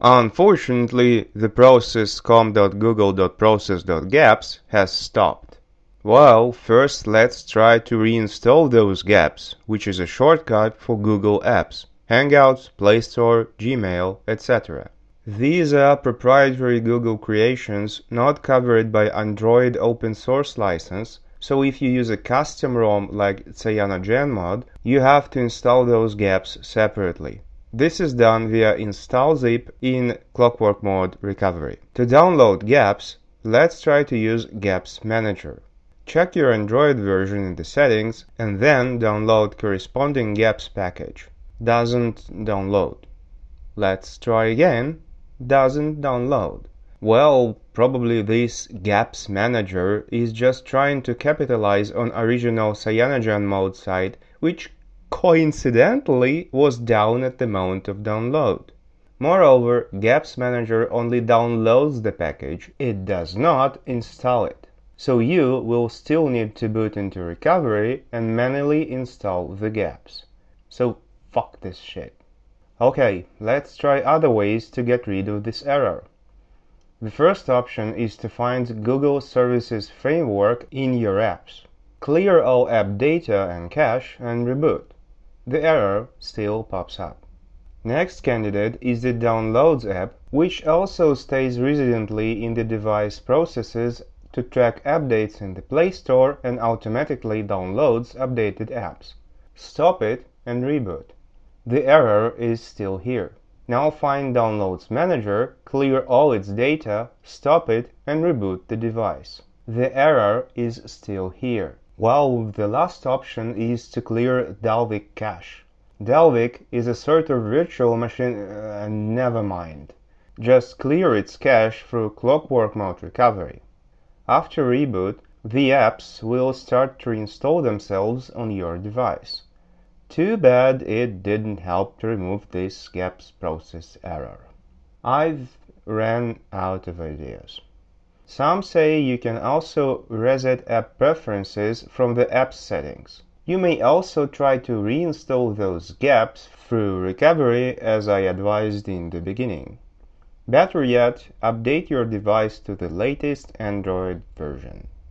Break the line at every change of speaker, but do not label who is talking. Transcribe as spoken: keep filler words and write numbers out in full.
Unfortunately, the process com dot google dot process dot gapps has stopped. Well, first let's try to reinstall those gapps, which is a shortcut for Google Apps, Hangouts, Play Store, Gmail, et cetera. These are proprietary Google creations not covered by Android open source license, so if you use a custom ROM like CyanogenMod, you have to install those gapps separately. This is done via install zip in Clockwork Mode Recovery. To download gapps, let's try to use Gapps Manager. Check your Android version in the settings and then download corresponding gapps package. Doesn't download. Let's try again. Doesn't download. Well, probably this Gapps Manager is just trying to capitalize on original CyanogenMod site, which coincidentally was down at the moment of download. Moreover, Gapps Manager only downloads the package, it does not install it. So you will still need to boot into recovery and manually install the gapps. So fuck this shit. Okay, let's try other ways to get rid of this error. The first option is to find Google Services Framework in your apps. Clear all app data and cache and reboot. The error still pops up. Next candidate is the Downloads app, which also stays residently in the device processes to track updates in the Play Store and automatically downloads updated apps. Stop it and reboot. The error is still here. Now find Downloads Manager, clear all its data, stop it and reboot the device. The error is still here. While the last option is to clear Dalvik cache. Dalvik is a sort of virtual machine, uh, never mind. Just clear its cache through Clockwork Mode Recovery. After reboot, the apps will start to reinstall themselves on your device. Too bad it didn't help to remove this gapps process error. I've ran out of ideas. Some say you can also reset app preferences from the app settings. You may also try to reinstall those gapps through recovery as I advised in the beginning. Better yet, update your device to the latest Android version.